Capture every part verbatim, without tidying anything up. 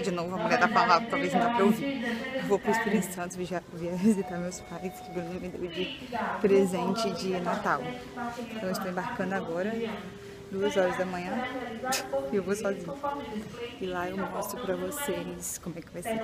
de novo, a mulher tá falando, talvez não dá pra ouvir. Eu vou pro Espírito Santo visitar meus pais, que o Bruno me deu de presente de Natal. Então eu estou embarcando agora, duas horas da manhã, e eu vou sozinha. E lá eu mostro pra vocês como é que vai ser.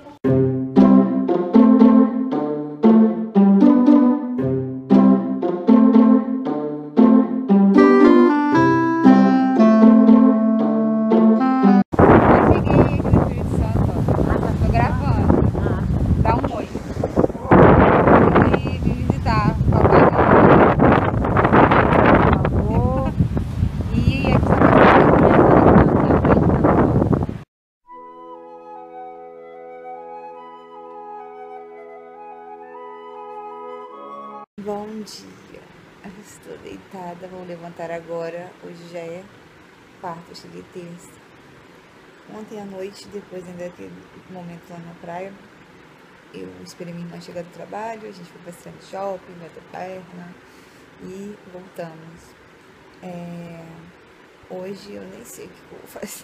Bom dia, eu estou deitada, vou levantar agora, hoje já é quarta, eu cheguei terça. Ontem à noite, depois ainda daquele momento lá na praia, eu esperei minha irmã chegar do trabalho, a gente foi passear no shopping, bater perna e voltamos. É... Hoje eu nem sei o que eu vou fazer,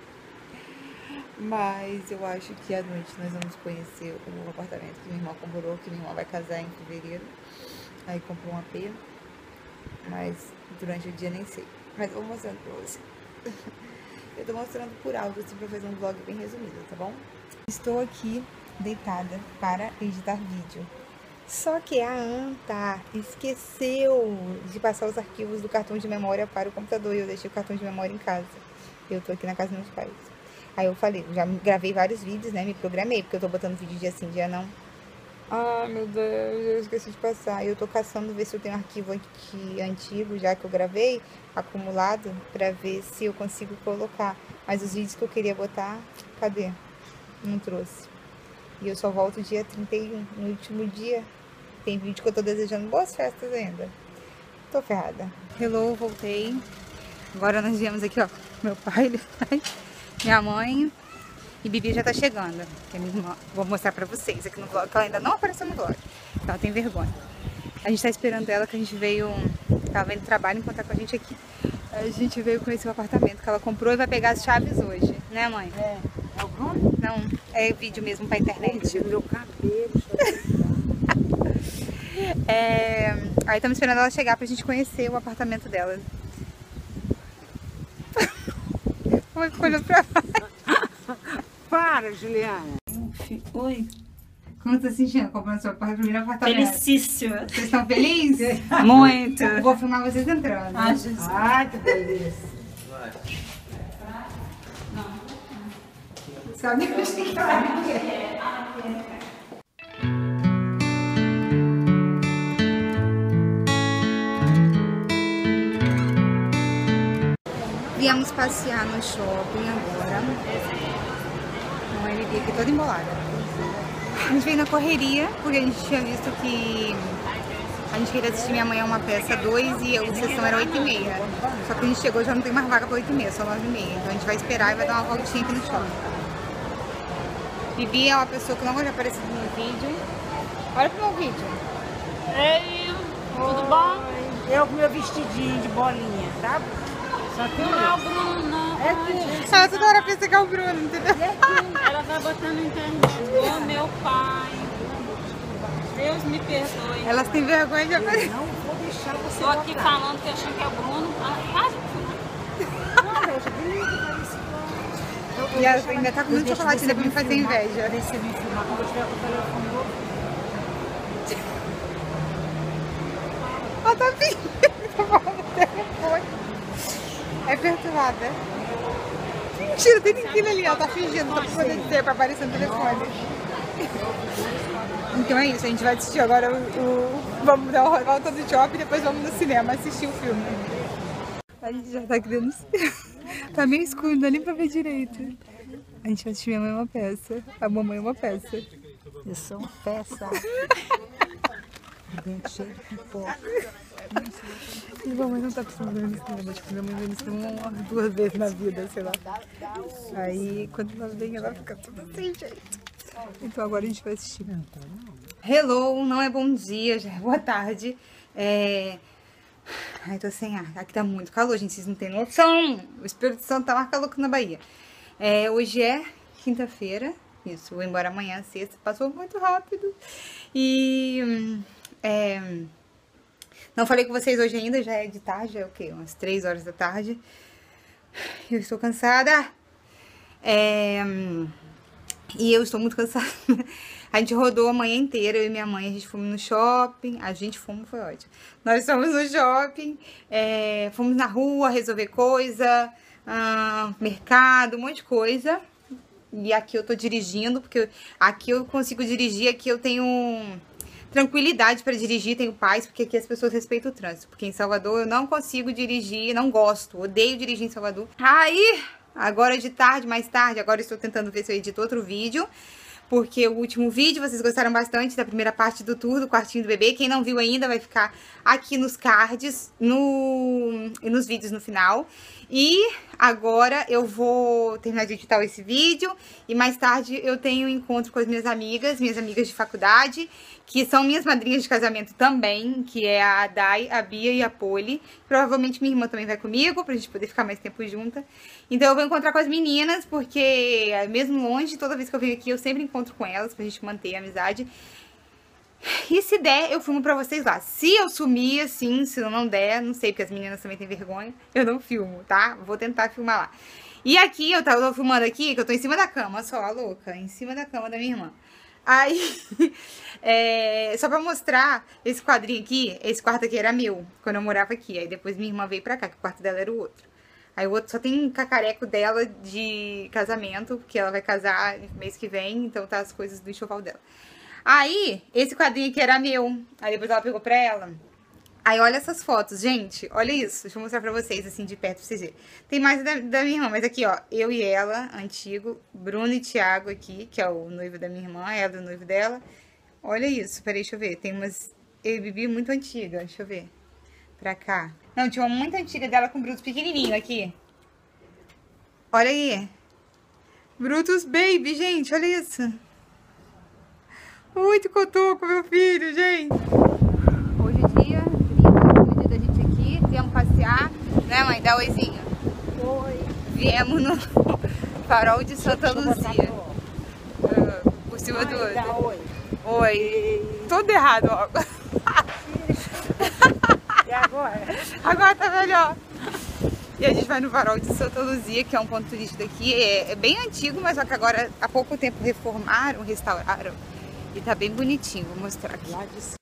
mas eu acho que à noite nós vamos conhecer o novo apartamento que minha irmã comprou, que minha irmã vai casar em fevereiro. Aí comprou um A P, mas durante o dia nem sei. Mas eu vou mostrando pra você. Eu tô mostrando por alto, assim, pra fazer um vlog bem resumido, tá bom? Estou aqui deitada para editar vídeo. Só que a Anta esqueceu de passar os arquivos do cartão de memória para o computador. E eu deixei o cartão de memória em casa. Eu tô aqui na casa dos meus pais. Aí eu falei, já gravei vários vídeos, né? Me programei, porque eu tô botando vídeo dia sim, dia não. Ah, meu Deus, eu esqueci de passar. Eu tô caçando ver se eu tenho um arquivo aqui antigo, já que eu gravei, acumulado, pra ver se eu consigo colocar. Mas os vídeos que eu queria botar, cadê? Não trouxe. E eu só volto dia trinta e um, no último dia. Tem vídeo que eu tô desejando boas festas ainda. Tô ferrada. Hello, voltei. Agora nós viemos aqui, ó, meu pai, minha mãe. E Bibi já tá chegando, que é minha irmã. Vou mostrar pra vocês aqui no vlog, que ela ainda não apareceu no vlog. Ela tem vergonha. A gente tá esperando ela, que a gente veio... Ela veio do trabalho encontrar com a gente aqui. A gente veio conhecer o apartamento que ela comprou e vai pegar as chaves hoje. Né, mãe? É. É o Bruno? Não, é vídeo mesmo pra internet. Meu cabelo. é... Aí estamos esperando ela chegar pra gente conhecer o apartamento dela. Oi, ficou olhando pra baixo. Para, Juliana. Oi. Como você tá se sentindo comprando seu primeiro apartamento? Felicíssima. Vocês estão felizes? Muito. Vou filmar vocês entrando. Ah, Jesus. Ai, que beleza. Sabe onde que é? Viemos passear no shopping agora. Então, ele veio aqui toda embolada. A gente veio na correria, porque a gente tinha visto que a gente queria assistir Minha Mãe é uma Peça dois e a sessão era oito e meia. Só que a gente chegou e já não tem mais vaga para oito e meia, só nove e meia. Então a gente vai esperar e vai dar uma voltinha aqui no shopping. Bibi é uma pessoa que não vai aparecer no vídeo. Olha pro meu vídeo. Ei, tudo bom? Eu com meu vestidinho de bolinha, tá? Só tem Não é o Bruno, não. É que... Ela toda hora pensa que é o Bruno, entendeu? Ela vai botando na internet. Ô, meu pai. Deus me perdoe. Elas têm vergonha de aparecer. Não vou deixar você Tô aqui botar. falando que achei que é o Bruno. Ah, faz Não, veja, bonito, parece E ela ainda tá com muito chocolate ainda pra me fazer inveja. Deixa você me filmar quando eu estiver com o telefone novo. Ela tá fingindo. É perturbada. Mentira, tem ninguém ali, ela tá fingindo, tá podendo dizer pra aparecer no telefone. Então é isso, a gente vai assistir agora o... o vamos dar uma volta do shopping e depois vamos no cinema assistir o filme. A gente já tá aqui dentro do cinema. Tá meio escuro, não dá nem pra ver direito. A gente vai assistir Minha Mãe é uma Peça. A Mamãe é uma Peça. Eu sou uma peça. Dente cheio de pipoca. E a mamãe não tá precisando ver no cinema. Tipo, minha mãe vê no cinema uma, duas vezes na vida, sei lá. Aí, quando ela vem, ela fica toda sem jeito. Então agora a gente vai assistir. Hello, não é bom dia, já é boa tarde. É... Ai, tô sem ar. Aqui tá muito calor, gente, vocês não têm noção. O Espírito Santo tá mais calor que na Bahia. É, hoje é quinta-feira. Isso, vou embora amanhã, sexta. Passou muito rápido. E... É, não falei com vocês hoje ainda, já é de tarde, é o quê? Umas três horas da tarde. Eu estou cansada. É, e eu estou muito cansada. A gente rodou a manhã inteira, eu e minha mãe, a gente fomos no shopping. A gente fomos, foi ótimo. Nós fomos no shopping, é, fomos na rua resolver coisa, ah, mercado, um monte de coisa. E aqui eu tô dirigindo, porque aqui eu consigo dirigir, aqui eu tenho tranquilidade para dirigir, tenho paz, porque aqui as pessoas respeitam o trânsito. Porque em Salvador eu não consigo dirigir, não gosto, odeio dirigir em Salvador. Aí, agora de tarde, mais tarde, agora eu estou tentando ver se eu edito outro vídeo. Porque o último vídeo, vocês gostaram bastante da primeira parte do tour do quartinho do bebê. Quem não viu ainda vai ficar aqui nos cards no, e nos vídeos no final. E agora eu vou terminar de editar esse vídeo. E mais tarde eu tenho um encontro com as minhas amigas, minhas amigas de faculdade, que são minhas madrinhas de casamento também, que é a Dai, a Bia e a Poli. Provavelmente minha irmã também vai comigo, pra gente poder ficar mais tempo junta. Então eu vou encontrar com as meninas, porque mesmo longe, toda vez que eu venho aqui, eu sempre encontro com elas, pra gente manter a amizade. E se der, eu filmo pra vocês lá. Se eu sumir, assim, se não der, não sei, porque as meninas também têm vergonha, eu não filmo, tá? Vou tentar filmar lá. E aqui, eu tô filmando aqui, que eu tô em cima da cama, só, a louca, em cima da cama da minha irmã. Aí, é, só pra mostrar, esse quadrinho aqui, esse quarto aqui era meu, quando eu morava aqui. Aí depois minha irmã veio pra cá, que o quarto dela era o outro. Aí o outro só tem cacareco dela de casamento, porque ela vai casar mês que vem, então tá as coisas do enxoval dela. Aí, esse quadrinho aqui era meu, aí depois ela pegou pra ela. Aí olha essas fotos, gente, olha isso, deixa eu mostrar pra vocês, assim, de perto, pra vocês verem. Tem mais da, da minha irmã, mas aqui, ó, eu e ela, antigo, Bruno e Thiago aqui, que é o noivo da minha irmã, ela é o noivo dela. Olha isso, peraí, deixa eu ver, tem umas, eu e Bibi muito antiga, deixa eu ver, pra cá. Não, tinha uma muito antiga dela com Brutus pequenininho aqui. Olha aí, Brutus Baby, gente, olha isso. Muito cotoco, meu filho, gente. Hoje é dia trinta, o dia da gente aqui. Viemos passear, né, mãe? Dá oizinho. Oi. Viemos no farol de Santa Luzia. Uh, por cima do outro. Dá oi. Oi. Tudo errado, ó. E agora? Agora tá melhor. E a gente vai no farol de Santa Luzia, que é um ponto turístico daqui. É, é bem antigo, mas só que agora, há pouco tempo, reformaram, restauraram. E tá bem bonitinho, vou mostrar aqui. Lá de...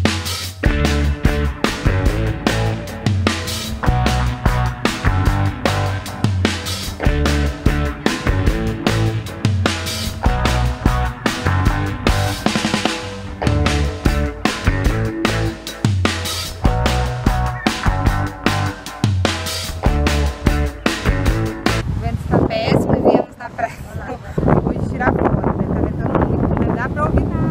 O vento está péssimo e viemos na praia hoje tirar foto, né? Tá ventando muito, não dá pra ouvir nada.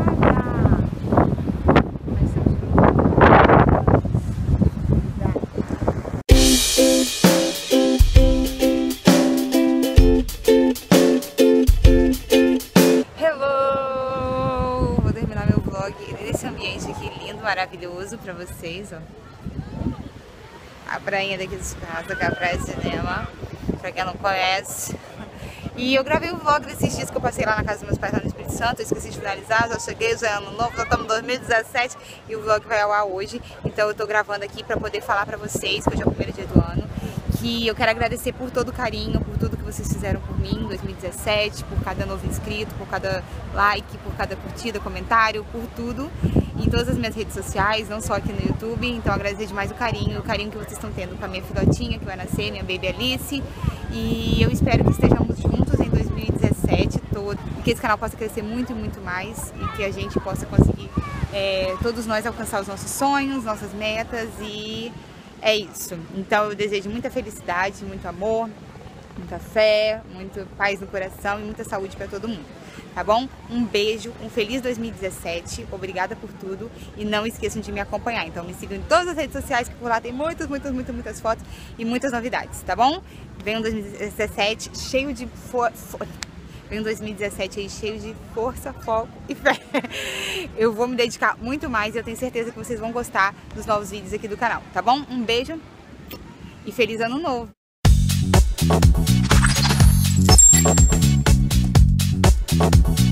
Nesse ambiente aqui lindo, maravilhoso pra vocês, ó. A prainha daqui dos Casa, que é a Praia de Cinema, pra quem não conhece. E eu gravei um vlog desses dias que eu passei lá na casa dos meus pais lá no Espírito Santo. Eu esqueci de finalizar, já cheguei, já é ano novo, já estamos em dois mil e dezessete e o vlog vai ao ar hoje. Então eu tô gravando aqui pra poder falar pra vocês, que hoje é o primeiro dia do ano, que eu quero agradecer por todo o carinho, por tudo que vocês fizeram por mim em dois mil e dezessete, por cada novo inscrito, por cada like, por cada curtida, comentário, por tudo. Em todas as minhas redes sociais, não só aqui no YouTube. Então agradecer demais o carinho, o carinho que vocês estão tendo com a minha filhotinha que vai nascer, minha baby Alice. E eu espero que estejamos juntos em dois mil e dezessete todo, e que esse canal possa crescer muito e muito mais, e que a gente possa conseguir, é, todos nós, alcançar os nossos sonhos, nossas metas, e é isso. Então eu desejo muita felicidade, muito amor, muita fé, muito paz no coração e muita saúde para todo mundo, tá bom? Um beijo, um feliz dois mil e dezessete, obrigada por tudo e não esqueçam de me acompanhar. Então me sigam em todas as redes sociais, que por lá tem muitas, muitas, muitas, muitas fotos e muitas novidades, tá bom? Vem um dois mil e dezessete cheio de for... For... Vem um dois mil e dezessete aí cheio de força, foco e fé. Eu vou me dedicar muito mais e eu tenho certeza que vocês vão gostar dos novos vídeos aqui do canal, tá bom? Um beijo e feliz ano novo! Tchau.